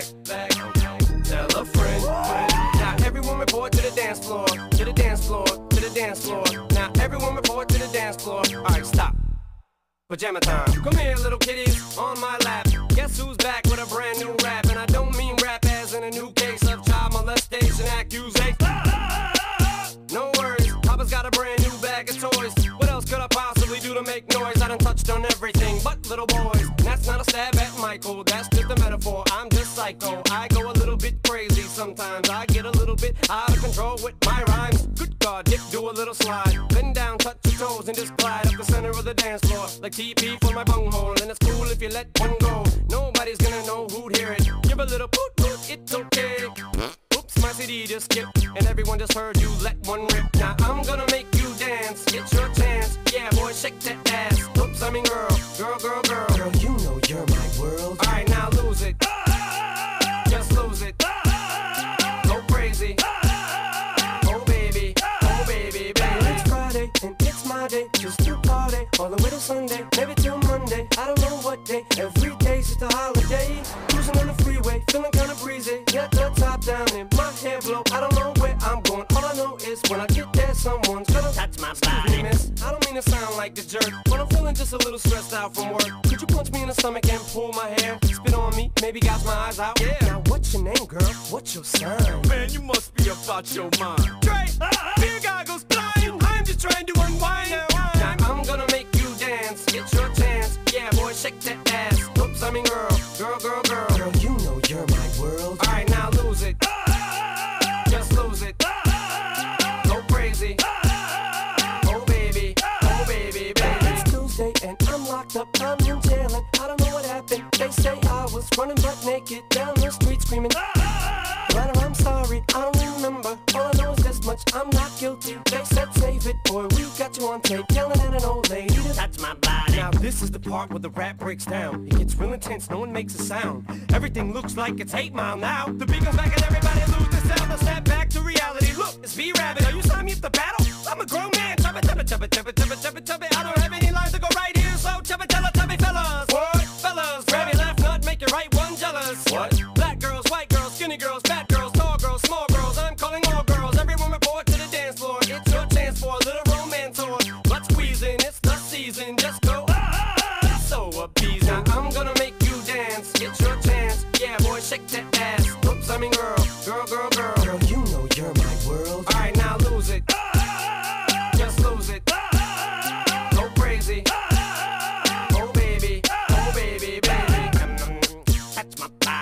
Tell a friend. Now everyone report to the dance floor, to the dance floor, to the dance floor. Now everyone report to the dance floor. Alright, stop. Pajama time. Come here, little kitties, on my lap. Guess who's back with a brand new rap? And I don't mean rap as in a new case of child molestation accusation. No worries, Papa's got a brand new bag of toys. What else could I possibly do to make noise? I done touched on everything but little boys. And that's not a stab at Michael, that's just a metaphor. I'm just psycho, I go a little bit crazy sometimes. I get a little bit out of control with my rhymes. Good God, dip, do a little slide. Bend down, touch your toes, and just glide up the center of the dance floor. Like TP for my bunghole, and it's cool if you let one go. Nobody's gonna know who'd hear it. Give a little poot poot, it's okay. Oops, my CD just skipped, and everyone just heard you let one rip. Now I'm gonna make you dance, get your chance. Yeah, boy, shake that ass. Oops, I mean girl, girl, girl, girl. Girl, you know you're my world. Alright, now lose it. Just lose it. Go crazy. Oh baby, baby. It's Friday, and it's my day. Just to party, all the way to Sunday. Maybe till Monday, I don't know what day. Every day's just a holiday. Cruising on the freeway, feeling kinda breezy. Get the top down and my hair blow. I don't know where I'm going, all I know is when I get there, someone's gonna touch my body. Miss, I don't mean to sound like a jerk, but I'm feeling just a little stressed out from work. Could you punch me in the stomach and pull my hair? Spit on me, maybe gouge my eyes out. Yeah. Now what's your name, girl? What's your sign? Man, you must be about your mind. Dre, beer goggles flying. I'm just trying to unwind. Now I'm gonna make you dance, get your chance. Yeah, boy, shake that ass. Oops, I mean girl, girl, girl, girl. Girl, you know you're my world. Alright, now lose it. Just lose it. Go crazy. Oh baby, baby. It's Tuesday and I'm locked up, I'm in jail and I don't know what happened. They say I was running butt naked down the street screaming. But I'm sorry, I don't remember. All I know is this much, I'm not guilty. They said save it, boy, we got you on tape. Yelling at an old lady to touch my body. Now this is the part where the rap breaks down. It gets real intense, no one makes a sound. Everything looks like it's 8 Mile now. The beat goes back and everybody lose the sound. They'll snap back to reality. Look, it's B-Rabbit, are you signing me up to battle? I'm a grown man, chubba, chubba, chubba, chubba, chubba, chubba, chubba. I don't have any lines to go right here, so chubba, chubba, chubby fellas. What? Fellas, grab your left nut, make your right one jealous. What? Black girls, white girls, skinny girls, fat girls, tall girls, small girls. I'm calling all girls, everyone report to the dance floor. It's your chance for a little romance or butt squeezing. It's the season, just go so appeasing. Now I'm gonna make you dance, get your chance. Yeah, boy, shake that ass. Oops, I mean girl, girl, girl, girl. Girl, you know you're my world. Alright, now lose it. Just lose it. Go crazy. Oh baby, baby. Touch my body.